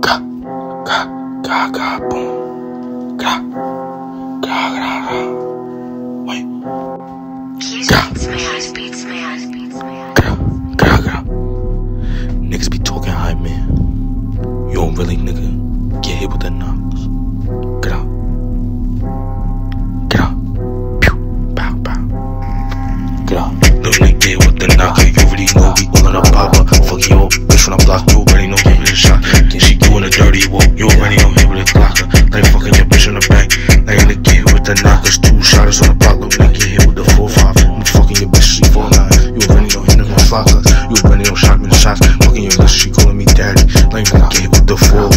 Ga, ga, ga, ga, boom. Ga, ga, ga, ga. Wait. Ga. Ga, ga, ga. Niggas be talking high, man. You don't really, nigga, get hit with that knocks. Get out. Get out. Pew. Pow, pow. Get out. Little nigga get hit with the knock. You already know we all in a popper. Fuck you up, bitch, when I block you already know get hit a shot. She doing a dirty walk. You already know hit with a Glocker. Like fucking your bitch in the back. Like a nigga get hit with the knockers. 2 shotters on the block. Little nigga get hit with the 4-5. I'm fucking your bitch, she 4-9. You already know hit in my flocker. You already know shot me the shots. Fucking your bitch, she calling me daddy. Like nigga get hit with the 4.